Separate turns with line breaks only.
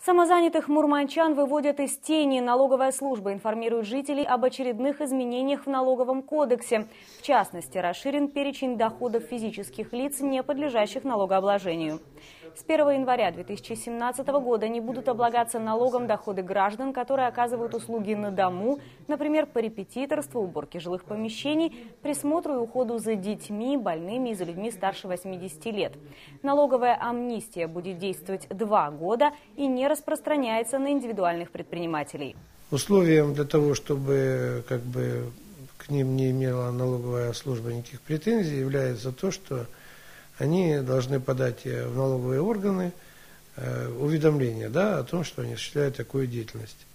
Самозанятых мурманчан выводят из тени. Налоговая служба информирует жителей об очередных изменениях в налоговом кодексе. В частности, расширен перечень доходов физических лиц, не подлежащих налогообложению. С 1 января 2017 года не будут облагаться налогом доходы граждан, которые оказывают услуги на дому, например, по репетиторству, уборке жилых помещений, присмотру и уходу за детьми, больными и за людьми старше 80 лет. Налоговая амнистия будет действовать 2 года и не распространяется на индивидуальных предпринимателей.
Условием для того, чтобы к ним не имела налоговая служба никаких претензий, является то, что они должны подать в налоговые органы уведомление о том, что они осуществляют такую деятельность.